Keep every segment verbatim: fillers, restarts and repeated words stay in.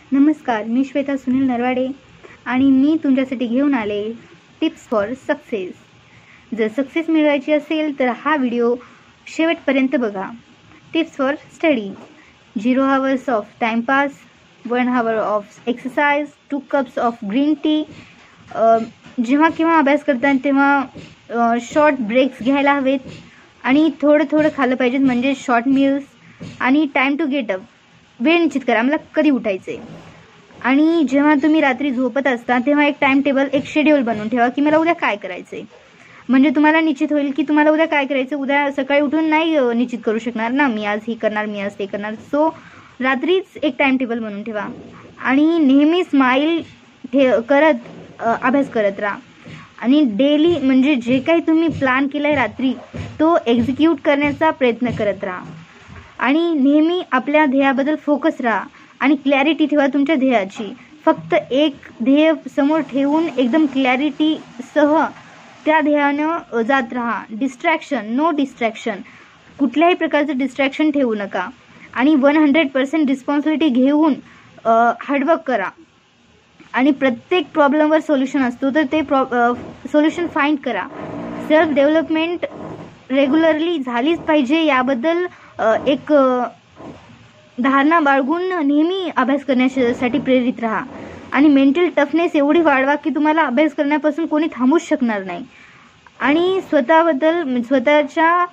नमस्कार, मी श्वेता सुनील नरवाडे आणि मी तुमच्यासाठी घेऊन आले टिप्स फॉर सक्सेस। जर सक्सेस मिळवायची असेल तर हा व्हिडिओ शेवटपर्यंत बघा। Tips for study: zero hours of timepass, one hour of exercise, two cups of green tea. जेव्हा केव्हा अभ्यास करताना तेव्हा शॉर्ट ब्रेक्स घ्यायला हवेत आणि थोडं थोडं खाल्लं पाहिजे, म्हणजे शॉर्ट मील्स। आणि टाइम टू गेट अप, वेळ निश्चित करा मला कधी उठायचे। आणि जेव्हा तुम्ही रात्री झोपत असता तेव्हा एक टाइम टेबल, एक शेड्यूल बनवून ठेवा की मला उद्या काय करायचंय, म्हणजे तुम्हाला निश्चित होईल की तुम्हाला उद्या काय करायचं। उद्या सकाळी उठून नाही निश्चित करू शकणार ना, मी आज ही करणार, मी आज ते करणार। सो रात्रीच एक टाइम टेबल बनवून ठेवा आणि नेहमी स्माइल ठे करत अभ्यास करत राहा। आणि डेली म्हणजे जे काही तुम्ही प्लॅन केलाय रात्री तो एक्झिक्यूट करण्याचा प्रयत्न करत राहा आणि नेहमी आपल्या ध्येयाबद्दल फोकस राहा आणि क्लॅरिटी ठेवा तुमच्या ध्येयाची। फक्त एक ध्येय समोर ठेवून एकदम क्लॅरिटी सह त्या ध्येयानं जात राहा। डिस्ट्रॅक्शन, नो डिस्ट्रॅक्शन, कुठल्याही प्रकारचं डिस्ट्रॅक्शन ठेवू नका आणि वन हंड्रेड पर्सेंट रिस्पॉन्सिबिलिटी घेऊन हार्डवर्क करा। आणि प्रत्येक प्रॉब्लेमवर सोल्युशन असतो, तर ते सोल्युशन फाइंड करा। सेल्फ डेव्हलपमेंट रेग्युलरली झालीच पाहिजे याबद्दल एक धारणा बाळगून नेहमी अभ्यास करण्यासाठी प्रेरित राहा। आणि मेंटल टफनेस एवढी वाढवा की तुम्हाला अभ्यास करण्यापासून कोणी थांबूच शकणार नाही। आणि स्वतःबद्दल, स्वतःच्या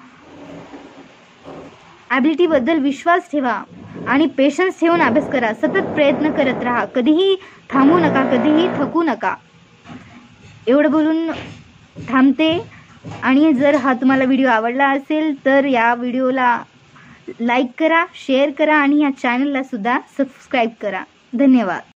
ॲबिलिटीबद्दल विश्वास ठेवा आणि पेशन्स ठेवून अभ्यास करा। सतत प्रयत्न करत राहा, कधीही थांबू नका, कधीही थकू नका। एवढं बोलून थांबते। आणि जर हा तुम्हाला व्हिडिओ आवडला असेल तर या व्हिडिओला लाईक करा, शेअर करा आणि या चॅनलला सुद्धा सबस्क्राईब करा। धन्यवाद।